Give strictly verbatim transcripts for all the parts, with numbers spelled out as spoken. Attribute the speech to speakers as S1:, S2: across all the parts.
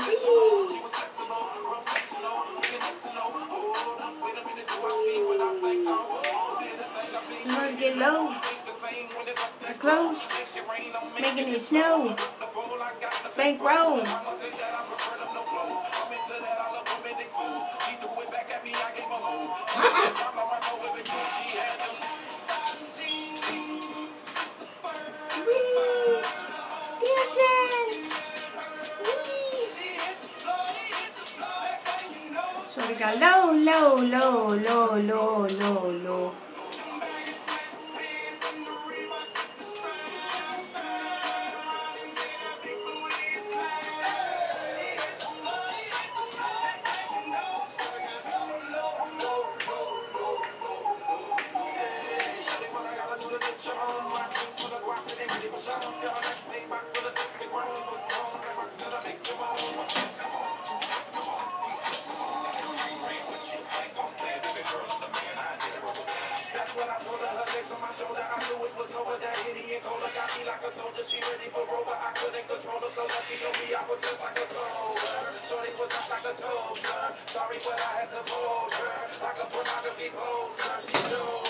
S1: You want to get low? Get close? Making it snow. Bankroll. So we got low, low, low, low, low, low, low.
S2: Sorry, but I had to hold her like a pornography poster. She chose.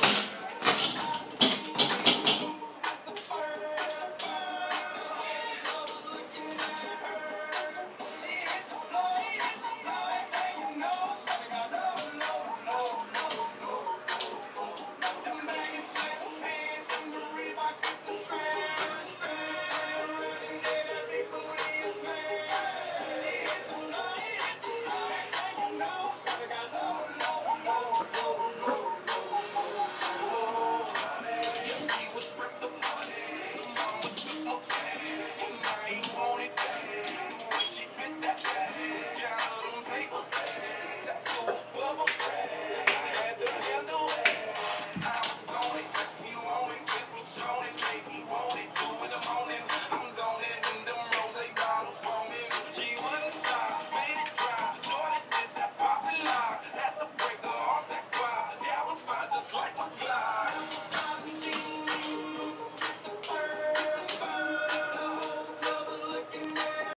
S2: Just like my fly.